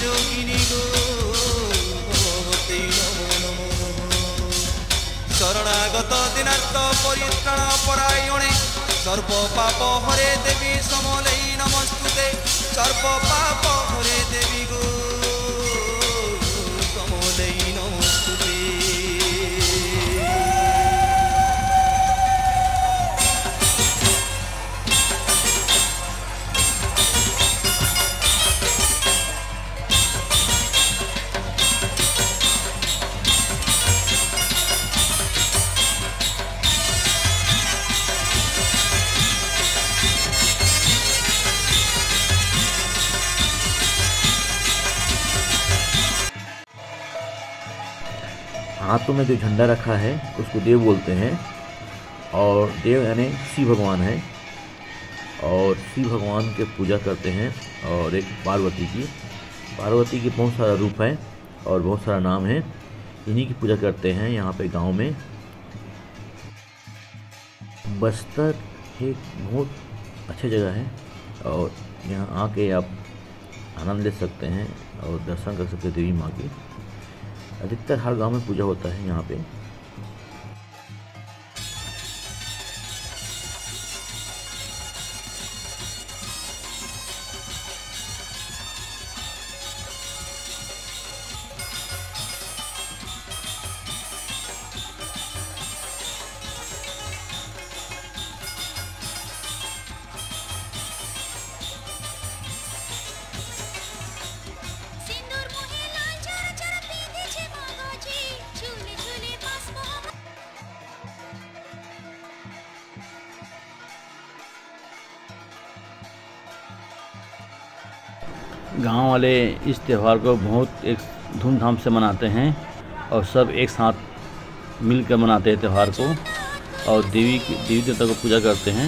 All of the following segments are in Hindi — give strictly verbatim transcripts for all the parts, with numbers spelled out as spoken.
যোগিনী গো ভগবতী নমো নমো নমো। শরণাগত দিনার্থ পরিত্রাণ পরায়ণে সর্ব পাপ হরে দেবী সমলেই নমস্তুতে। সর্ব পাপ হরে দেবী গো সমলেই নমস্তুতে। हाथों में जो झंडा रखा है उसको देव बोलते हैं, और देव यानी शिव भगवान है, और शिव भगवान के पूजा करते हैं। और एक पार्वती की पार्वती के बहुत सारा रूप है और बहुत सारा नाम है, इन्हीं की पूजा करते हैं यहाँ पे गांव में। बस्तर एक बहुत अच्छी जगह है और यहाँ आके आप आनंद ले सकते हैं और दर्शन कर सकते हैं देवी माँ की। अधिकतर हर गांव में पूजा होता है यहाँ पे। गांव वाले इस त्यौहार को बहुत एक धूमधाम से मनाते हैं और सब एक साथ मिलकर मनाते हैं त्यौहार को, और देवी की देवी देवता को पूजा करते हैं।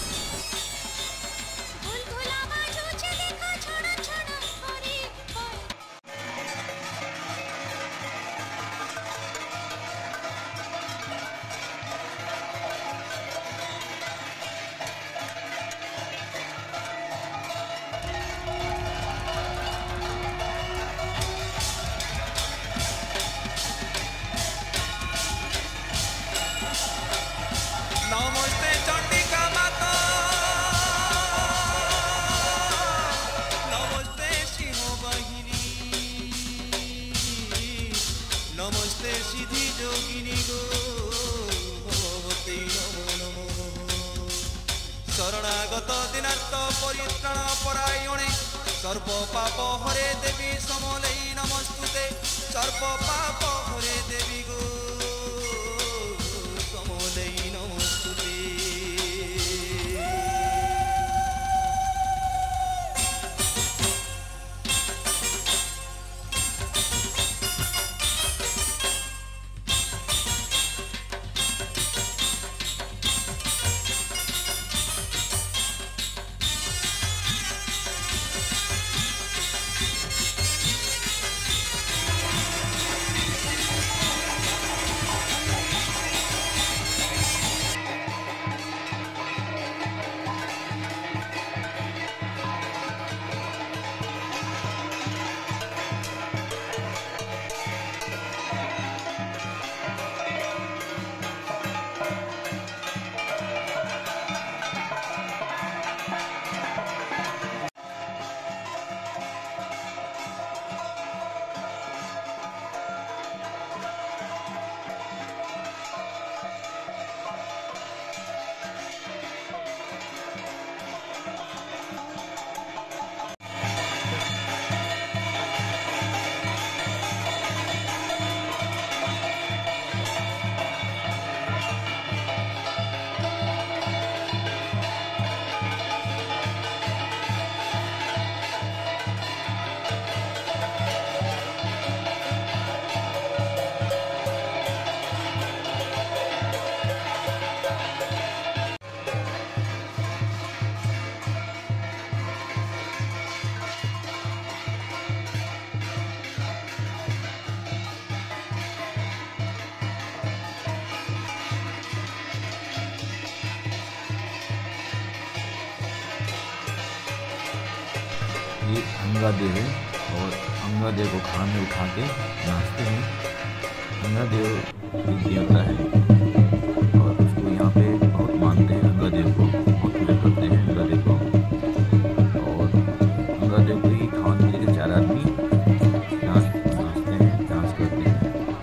नमस्ते चंडिका माता, नमस्ते सिंह वाहिनी, नमस्ते सिद्धि जोगिनी गो भगवती नमो नमो नमो। शरणागत दिनार्थ परित्राण परायणे सर्व पाप हरे देवी समलेई नमस्तुते। सर्व पाप हरे देवी गो समलेई नमस्तुते। ये गंगा देव है और अंगा देव को खान में उठा के नाचते हैं। अंगा देव एक देवता है और उसको यहाँ पे बहुत मानते हैं। अंगा देव को बहुत पूजा करते हैं अंगा देव को, और अंगा देव को ही खान में लेकर चार आदमी नाच नाचते हैं, डांस करते हैं।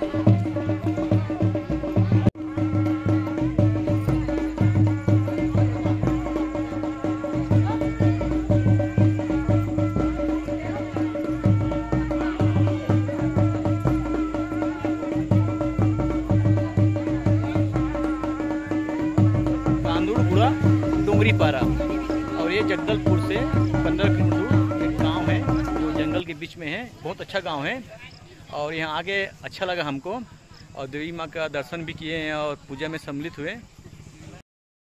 कांदूड़पुरा डोंगरी पारा, और ये जगदलपुर से पंद्रह किलोमीटर दूर एक गांव है जो जंगल के बीच में है। बहुत अच्छा गांव है और यहाँ आके अच्छा लगा हमको, और देवी माँ का दर्शन भी किए हैं और पूजा में सम्मिलित हुए।